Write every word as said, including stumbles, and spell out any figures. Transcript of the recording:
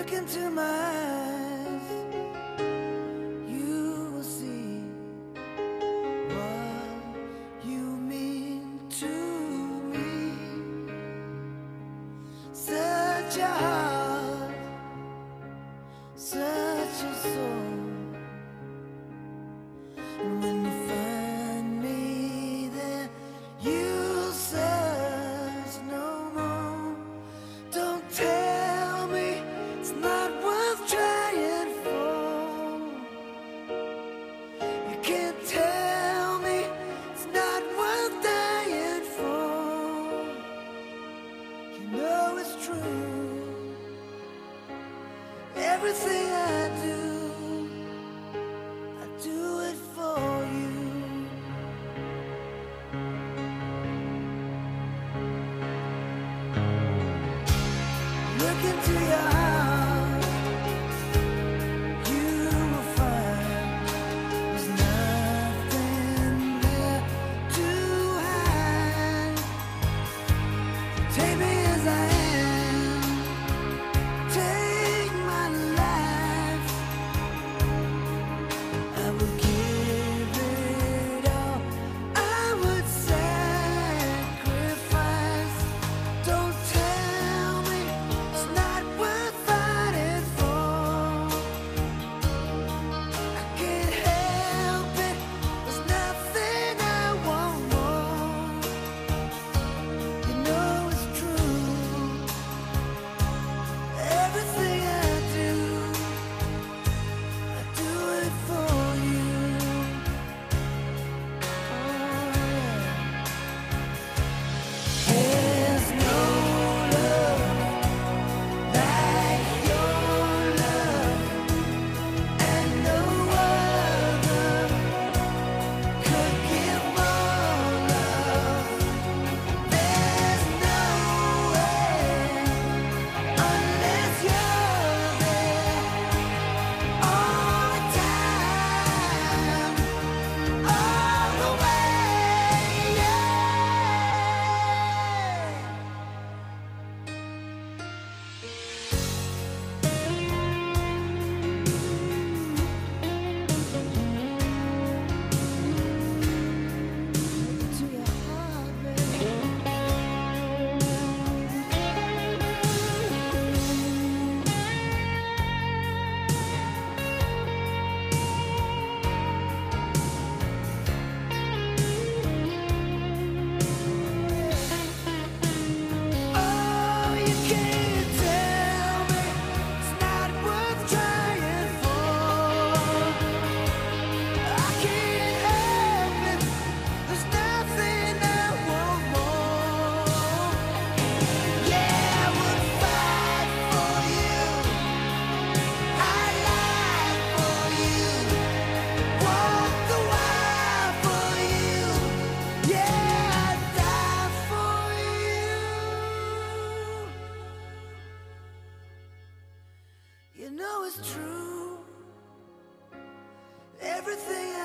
Look into my eyes, you will see what you mean to me. Such a heart, such a soul. And when you find me there, you'll search no more. Don't tell me it's not worth trying for. You can't tell me it's not worth dying for. You know it's true. Everything I do, I do it for you. Look into your heart, you will find there's nothing there to hide. Take me as I am, take my life. I will give it all, I would sacrifice. Don't tell me it's not worth fighting for. I can't help it, there's nothing I want more. You know it's true. Everything I do, I do it for you. Oh, yeah. There's no love like your love, and no other could give more love. There's no way unless you're there all the time, all the way, yeah. To your heart, baby. Oh, you can't tell me it's not worth trying for. I can't help it, there's nothing I want more. Yeah, I would fight for you, I'd lie for you, walk the wire for you. Yeah, I'd die for you. You know it's true. Everything